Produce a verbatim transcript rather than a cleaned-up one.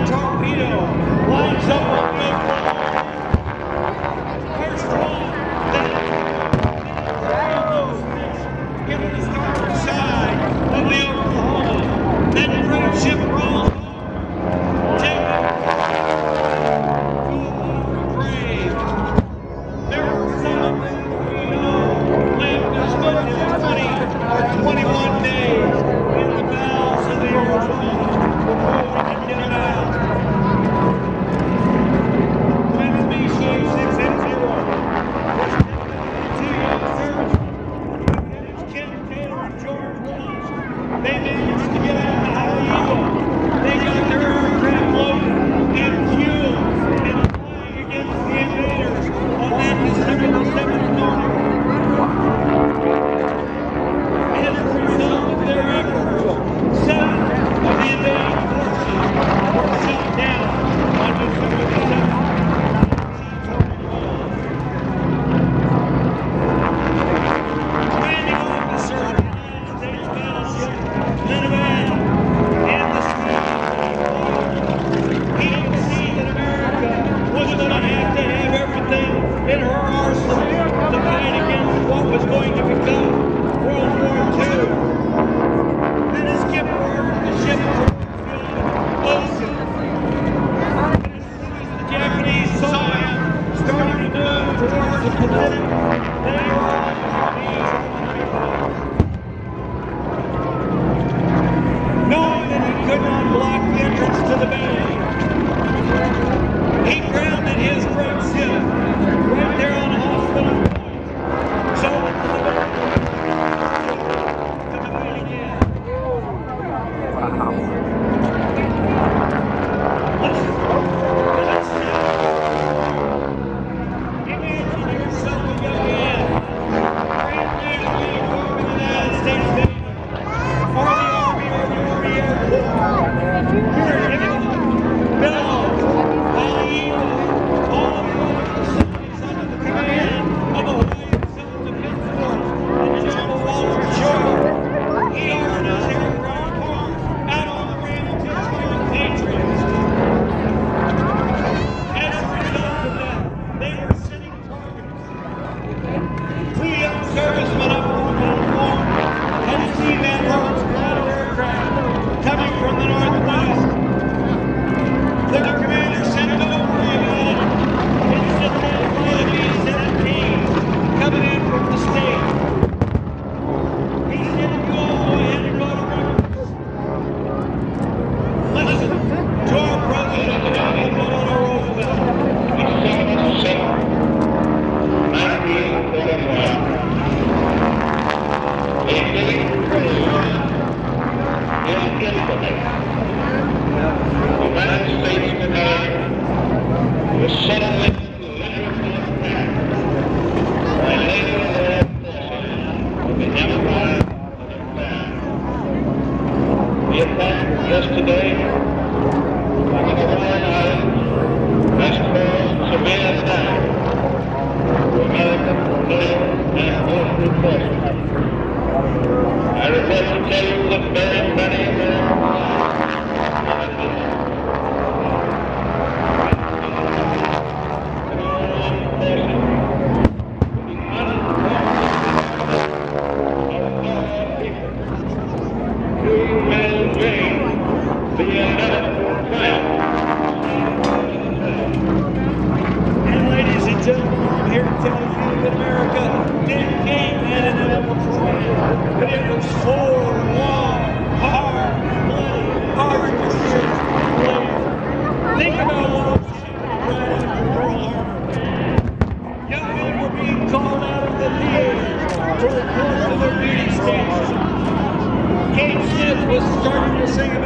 torpedo lines up with the Oklahoma. First of all, then get to the starboard side of the Oklahoma. Then the cruise ship rolls over, take it to a watery grave. There were some of them we know lived as much as twenty or twenty-one days in the bowels of the Oklahoma before we could get it out. Twin species six eighty-one. Two young servicemen, Lieutenants Ken Taylor and George Walsh. They managed to get out of the High Eagle. They got their aircraft loaded and fueled and flying against the invaders on that December the seventh morning. As a result of their efforts, seven of the invading forces were shot down on December the seventh. Commanding officer of the United States battleship Delaypat and the Swedish he could see that America was going to have to have everything in her arsenal to fight against what was going to become World War Two. Then his skipper ordered the ship towards the ocean. And as soon as the Japanese saw him starting to move towards the Pacific, they were on their knees on the iceberg. Knowing that he could not block the entrance to the bay, he grounded his great ship right there on Hospital Point, so that the could fight again. Wow. Imagine yourself a young man, brand new to the United States Navy, or the Army, or the Army Air Corps. You're in bells, High Eagle, all of the other facilities under the command of the Hawaiian Self-Defense Force and General Walter Shore. He ordered his aircraft parked out on the ramparts with the Patriots. As a result of that, they were sitting targets. Two young servicemen up on the platform had seen that large cloud of aircraft coming from the northwest. Their commander said, "Don't worry about it. It's just that flight of B seventeens coming in from the state." He said, "You all go ahead and go to breakfast. Listen to our president, Eleanor Roosevelt." December seventh, nineteen forty-one. A day in infamy. The United States Navy was suddenly literally attacked by naval air forces of the Empire of Japan. The attack yesterday on the Hawaiian Islands has caused severe damage to American naval and military forces. I regret to tell you that very many American lives have been lost. And ladies and gentlemen, I'm here to tell you that America didn't gain that inevitable triumph, but it was four long, hard, bloody, arduous years of labor. Think about what was happening right after Pearl Harbor. Young men were being called out of the theaters to report to their duty stations. Kate Smith was starting to sing about